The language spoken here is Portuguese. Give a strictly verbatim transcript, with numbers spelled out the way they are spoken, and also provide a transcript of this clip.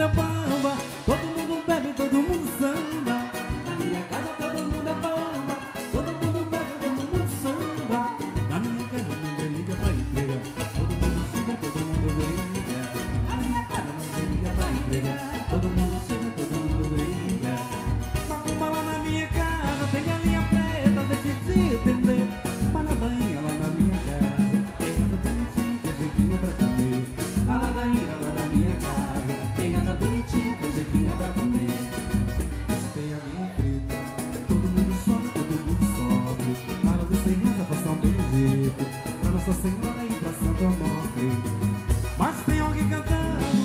é bamba, todo mundo bebe, todo mundo samba. Na minha casa todo mundo é bamba, todo mundo bebe, todo mundo samba. Na minha casa ninguém liga pra entrega, todo mundo chega, todo mundo briga. Na minha casa ninguém liga pra entrega, todo mundo chega, todo mundo briga. Macumba lá na minha casa tem galinha preta, difícil entender. Mas na banha lá na minha casa tem asa bonitinha, que é jeitinho pra comer. A ladainha lá na minha casa tem asa bonitinha, que é jeitinho pra comer. Tem a minha preta, todo mundo sobe, todo mundo sobe. Para dos sem reza, faça um benedito pra Nossa Senhora e pra Santo Amor. Mas tem alguém cantando